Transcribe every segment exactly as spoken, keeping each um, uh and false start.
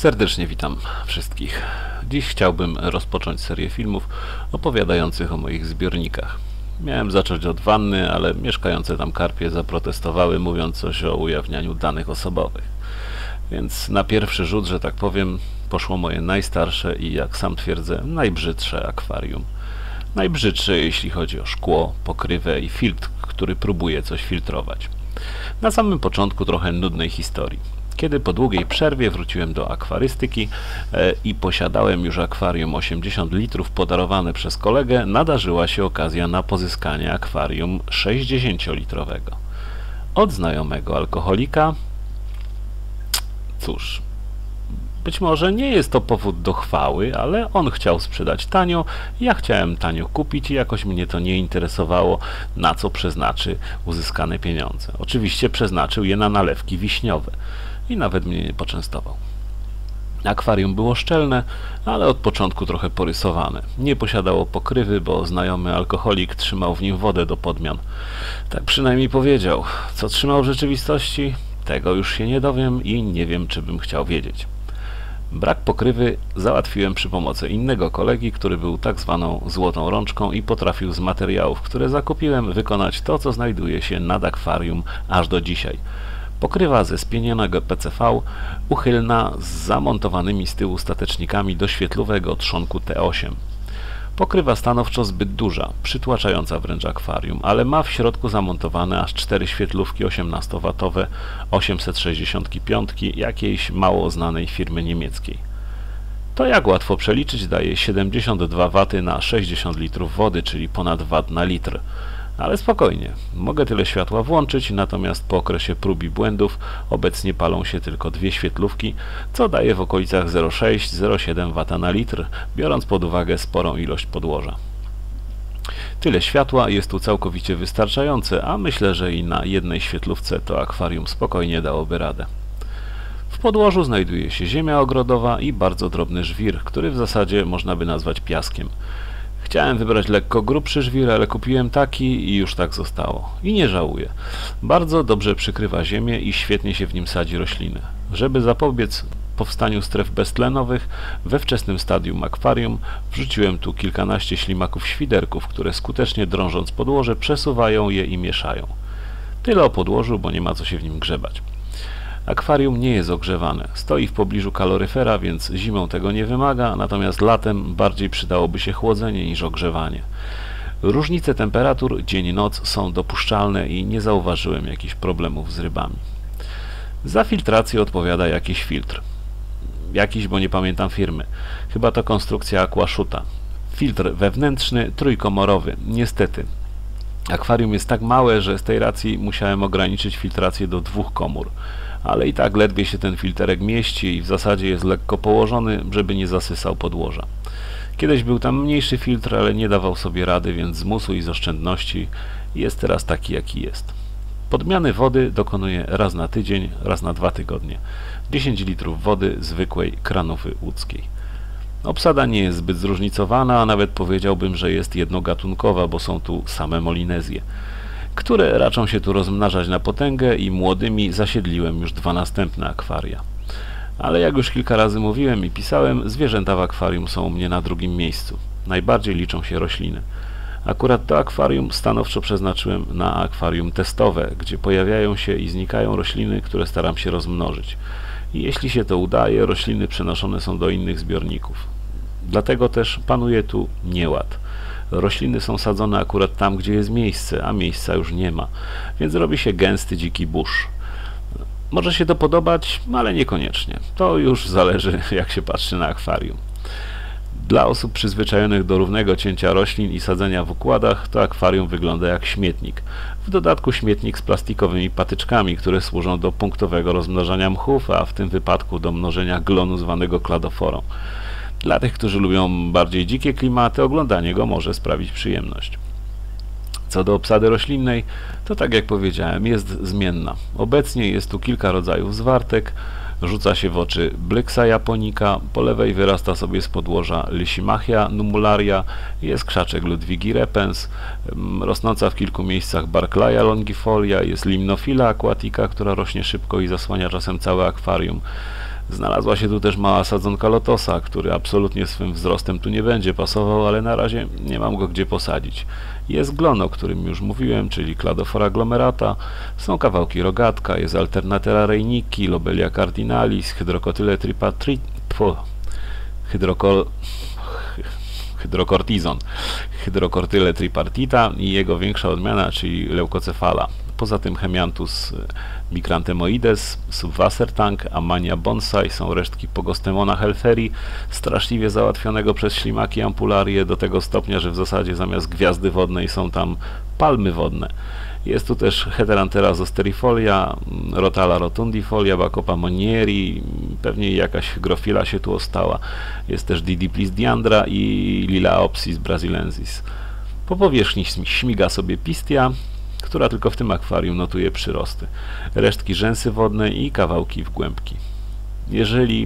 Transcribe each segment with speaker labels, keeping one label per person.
Speaker 1: Serdecznie witam wszystkich. Dziś chciałbym rozpocząć serię filmów opowiadających o moich zbiornikach. Miałem zacząć od wanny, ale mieszkające tam karpie zaprotestowały, mówiąc coś o ujawnianiu danych osobowych. Więc na pierwszy rzut, że tak powiem, poszło moje najstarsze i, jak sam twierdzę, najbrzydsze akwarium. Najbrzydsze, jeśli chodzi o szkło, pokrywę i filtr, który próbuje coś filtrować. Na samym początku trochę nudnej historii. Kiedy po długiej przerwie wróciłem do akwarystyki e, i posiadałem już akwarium osiemdziesiąt litrów podarowane przez kolegę, nadarzyła się okazja na pozyskanie akwarium sześćdziesięciolitrowego. Od znajomego alkoholika. Cóż, być może nie jest to powód do chwały, ale on chciał sprzedać tanio, ja chciałem tanio kupić i jakoś mnie to nie interesowało, na co przeznaczy uzyskane pieniądze. Oczywiście przeznaczył je na nalewki wiśniowe i nawet mnie nie poczęstował. Akwarium było szczelne, ale od początku trochę porysowane. Nie posiadało pokrywy, bo znajomy alkoholik trzymał w nim wodę do podmian. Tak przynajmniej powiedział. Co trzymał w rzeczywistości? Tego już się nie dowiem i nie wiem, czy bym chciał wiedzieć. Brak pokrywy załatwiłem przy pomocy innego kolegi, który był tak zwaną złotą rączką i potrafił z materiałów, które zakupiłem, wykonać to, co znajduje się nad akwarium aż do dzisiaj. Pokrywa ze spienionego P C V, uchylna, z zamontowanymi z tyłu statecznikami do świetlówek trzonku T osiem. Pokrywa stanowczo zbyt duża, przytłaczająca wręcz akwarium, ale ma w środku zamontowane aż cztery świetlówki osiemnastowatowe osiemset sześćdziesiąt pięć jakiejś mało znanej firmy niemieckiej. To, jak łatwo przeliczyć, daje siedemdziesiąt dwa waty na sześćdziesiąt litrów wody, czyli ponad wat na litr. Ale spokojnie, mogę tyle światła włączyć, natomiast po okresie prób i błędów obecnie palą się tylko dwie świetlówki, co daje w okolicach zero przecinek sześć do zero przecinek siedem wata na litr, biorąc pod uwagę sporą ilość podłoża. Tyle światła jest tu całkowicie wystarczające, a myślę, że i na jednej świetlówce to akwarium spokojnie dałoby radę. W podłożu znajduje się ziemia ogrodowa i bardzo drobny żwir, który w zasadzie można by nazwać piaskiem. Chciałem wybrać lekko grubszy żwir, ale kupiłem taki i już tak zostało. I nie żałuję. Bardzo dobrze przykrywa ziemię i świetnie się w nim sadzi rośliny. Żeby zapobiec powstaniu stref beztlenowych, we wczesnym stadium akwarium wrzuciłem tu kilkanaście ślimaków świderków, które skutecznie drążąc podłoże przesuwają je i mieszają. Tyle o podłożu, bo nie ma co się w nim grzebać. Akwarium nie jest ogrzewane. Stoi w pobliżu kaloryfera, więc zimą tego nie wymaga, natomiast latem bardziej przydałoby się chłodzenie niż ogrzewanie. Różnice temperatur dzień-noc są dopuszczalne i nie zauważyłem jakichś problemów z rybami. Za filtrację odpowiada jakiś filtr. Jakiś, bo nie pamiętam firmy. Chyba to konstrukcja Aquashuta. Filtr wewnętrzny, trójkomorowy. Niestety. Akwarium jest tak małe, że z tej racji musiałem ograniczyć filtrację do dwóch komór. Ale i tak ledwie się ten filterek mieści i w zasadzie jest lekko położony, żeby nie zasysał podłoża. Kiedyś był tam mniejszy filtr, ale nie dawał sobie rady, więc z musu i z oszczędności jest teraz taki, jaki jest. Podmiany wody dokonuję raz na tydzień, raz na dwa tygodnie. dziesięć litrów wody zwykłej kranówy łódzkiej. Obsada nie jest zbyt zróżnicowana, a nawet powiedziałbym, że jest jednogatunkowa, bo są tu same molinezje, które raczą się tu rozmnażać na potęgę i młodymi zasiedliłem już dwa następne akwaria. Ale jak już kilka razy mówiłem i pisałem, zwierzęta w akwarium są u mnie na drugim miejscu. Najbardziej liczą się rośliny. Akurat to akwarium stanowczo przeznaczyłem na akwarium testowe, gdzie pojawiają się i znikają rośliny, które staram się rozmnożyć. I jeśli się to udaje, rośliny przenoszone są do innych zbiorników. Dlatego też panuje tu nieład. Rośliny są sadzone akurat tam, gdzie jest miejsce, a miejsca już nie ma, więc robi się gęsty dziki burz. Może się to podobać, ale niekoniecznie. To już zależy, jak się patrzy na akwarium. Dla osób przyzwyczajonych do równego cięcia roślin i sadzenia w układach, to akwarium wygląda jak śmietnik. W dodatku śmietnik z plastikowymi patyczkami, które służą do punktowego rozmnażania mchów, a w tym wypadku do mnożenia glonu zwanego kladoforą. Dla tych, którzy lubią bardziej dzikie klimaty, oglądanie go może sprawić przyjemność. Co do obsady roślinnej, to tak jak powiedziałem, jest zmienna. Obecnie jest tu kilka rodzajów zwartek, rzuca się w oczy Blyksa japonica, po lewej wyrasta sobie z podłoża Lysimachia numularia, jest krzaczek Ludwigi repens, rosnąca w kilku miejscach Barclaya longifolia, jest Limnophila aquatica, która rośnie szybko i zasłania czasem całe akwarium. Znalazła się tu też mała sadzonka lotosa, który absolutnie swym wzrostem tu nie będzie pasował, ale na razie nie mam go gdzie posadzić. Jest glon, o którym już mówiłem, czyli Cladophora glomerata, są kawałki rogatka, jest Alternatera reiniki, Lobelia cardinalis, Hydrocotyle tripatri... Hydrokol... Hydrocortizon, Hydrocortyle tripartita i jego większa odmiana, czyli Leukocephala. Poza tym Hemianthus micranthemoides, Subwassertank, Amania bonsai, są resztki Pogostemona helferi, straszliwie załatwionego przez ślimaki ampularię do tego stopnia, że w zasadzie zamiast gwiazdy wodnej są tam palmy wodne. Jest tu też Heteranthera zosterifolia, Rotala rotundifolia, Bacopa monieri, pewnie jakaś hygrofila się tu ostała. Jest też Didiplis diandra i Lilaopsis brasilensis. Po powierzchni śmiga sobie pistia, która tylko w tym akwarium notuje przyrosty. Resztki rzęsy wodnej i kawałki wgłębki. Jeżeli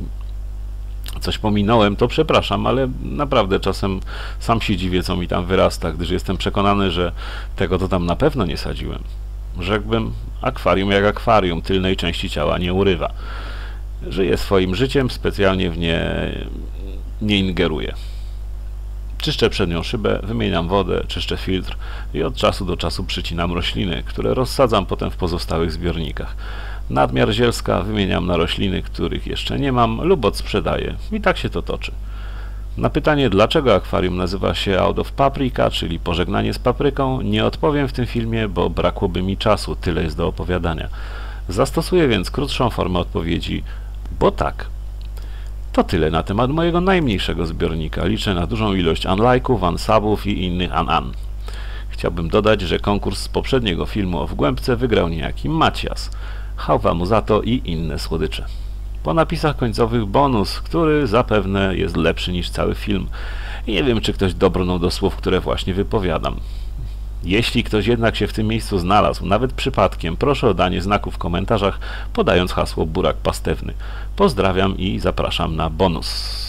Speaker 1: coś pominąłem, to przepraszam, ale naprawdę czasem sam się dziwię, co mi tam wyrasta, gdyż jestem przekonany, że tego to tam na pewno nie sadziłem. Rzekłbym, akwarium jak akwarium, tylnej części ciała nie urywa. Żyje swoim życiem, specjalnie w nie nie ingeruję. Czyszczę przednią szybę, wymieniam wodę, czyszczę filtr i od czasu do czasu przycinam rośliny, które rozsadzam potem w pozostałych zbiornikach. Nadmiar zielska wymieniam na rośliny, których jeszcze nie mam, lub odsprzedaję. I tak się to toczy. Na pytanie, dlaczego akwarium nazywa się Out of Paprika, czyli pożegnanie z papryką, nie odpowiem w tym filmie, bo brakłoby mi czasu, tyle jest do opowiadania. Zastosuję więc krótszą formę odpowiedzi, bo tak. To tyle na temat mojego najmniejszego zbiornika. Liczę na dużą ilość unlike'ów, unsubów i innych an-an. Chciałbym dodać, że konkurs z poprzedniego filmu o wgłębce wygrał niejaki Macias. Chwała mu za to i inne słodycze. Po napisach końcowych bonus, który zapewne jest lepszy niż cały film. I nie wiem, czy ktoś dobrnął do słów, które właśnie wypowiadam. Jeśli ktoś jednak się w tym miejscu znalazł, nawet przypadkiem, proszę o danie znaku w komentarzach, podając hasło burak pastewny. Pozdrawiam i zapraszam na bonus.